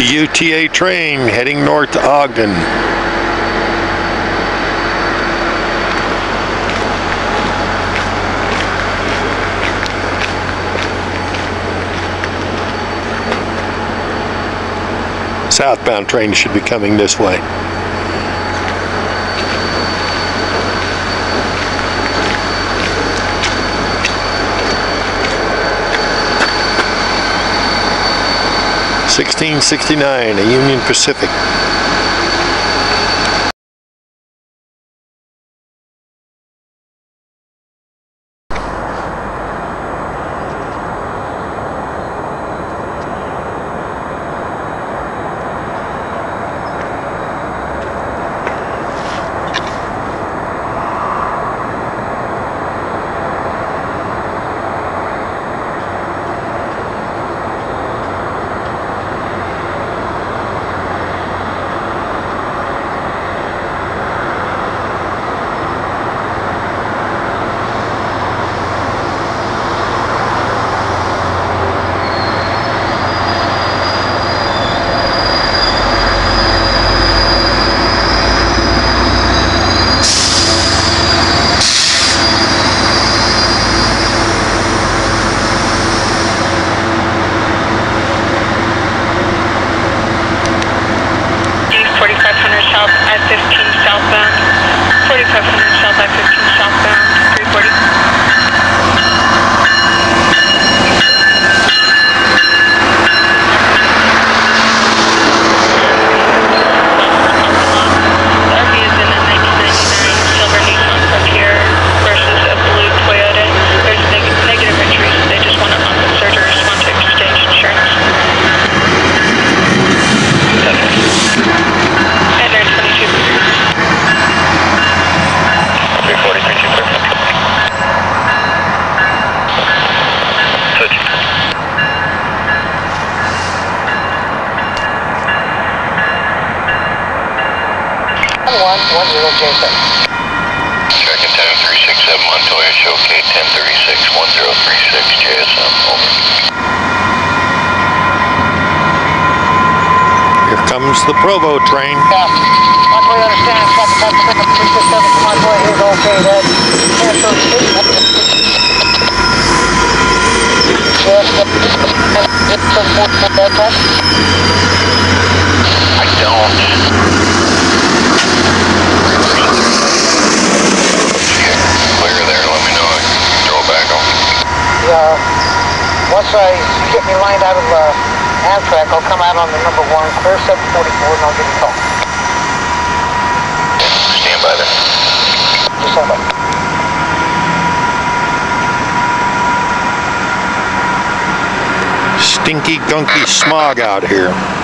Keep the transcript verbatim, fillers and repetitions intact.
U T A train heading north to Ogden. Southbound train should be coming this way. sixteen sixty-nine, a Union Pacific. forty-five hundred south I fifteen southbound. forty-five hundred south I fifteen southbound. three forty. R V is in a nineteen ninety-nine silver Nissan Frontier versus a blue Toyota. There's neg negative entries. They just want to unconcert or respond to exchange insurance. one one zero J seven. Tracking time three six seven Montoya, show K ten thirty-six one zero three six J S M, over. Here comes the Provo train. Yeah. Montoya understands, traffic time pickup three six seven to Montoya, here's okay, that cancel I don't. Uh, once I get me lined out of uh, Amtrak, I'll come out on the number one, clear seven forty-four, and I'll give you a call. Stand by there. Just stand by. Stinky gunky smog out here.